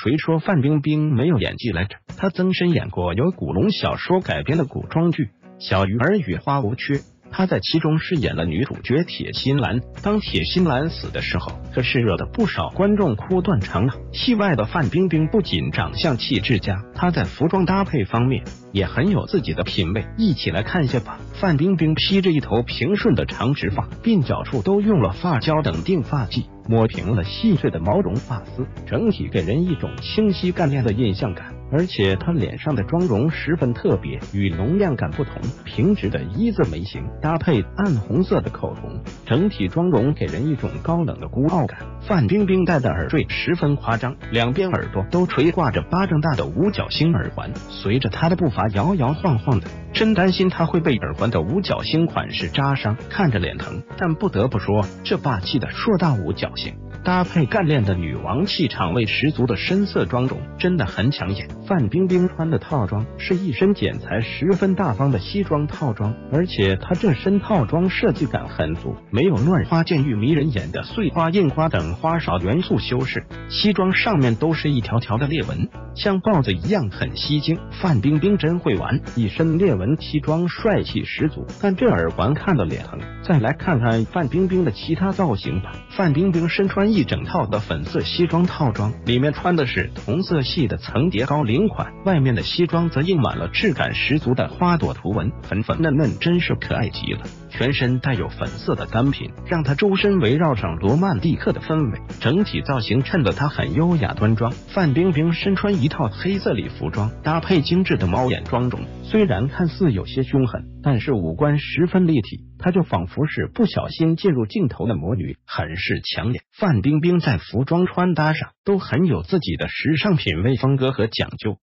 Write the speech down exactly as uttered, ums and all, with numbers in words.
谁说范冰冰没有演技来着？她曾身演过由古龙小说改编的古装剧《小鱼儿与花无缺》，她在其中饰演了女主角铁心兰。当铁心兰死的时候，可是惹得不少观众哭断肠啊！戏外的范冰冰不仅长相气质佳，她在服装搭配方面也很有自己的品味。一起来看一下吧。范冰冰披着一头平顺的长直发，鬓角处都用了发胶等定发剂，抹平了细碎的毛绒发丝，整体给人一种清晰干练的印象感。而且她脸上的妆容十分特别，与浓亮感不同，平直的一字眉形搭配暗红色的口红，整体妆容给人一种高冷的孤傲感。范冰冰戴的耳坠十分夸张，两边耳朵都垂挂着巴掌大的五角星耳环，随着她的步伐摇摇晃晃的，真担心她会被耳环的五角星款式扎伤，看着脸疼。但不得不说，这霸气的硕大五角星搭配干练的女王气场味十足的深色妆容，真的很抢眼。范冰冰穿的套装是一身剪裁十分大方的西装套装，而且她这身套装设计感很足，没有乱花渐欲迷人眼的碎花印花等花哨元素修饰，西装上面都是一条条的裂纹，像豹子一样很吸睛。范冰冰真会玩，一身裂纹西装帅气十足，但这耳环看了脸疼。再来看看范冰冰的其他造型吧。范冰冰身穿一整套的粉色西装套装，里面穿的是同色系的层叠高领款，外面的西装则印满了质感十足的花朵图文，粉粉嫩嫩，真是可爱极了。全身带有粉色的单品，让她周身围绕上罗曼蒂克的氛围，整体造型衬得她很优雅端庄。范冰冰身穿一套黑色礼服装，搭配精致的猫眼妆容，虽然看似有些凶狠，但是五官十分立体，她就仿佛是不小心进入镜头的魔女，很是抢眼。范冰冰在服装穿搭上都很有自己的时尚品味风格和讲究。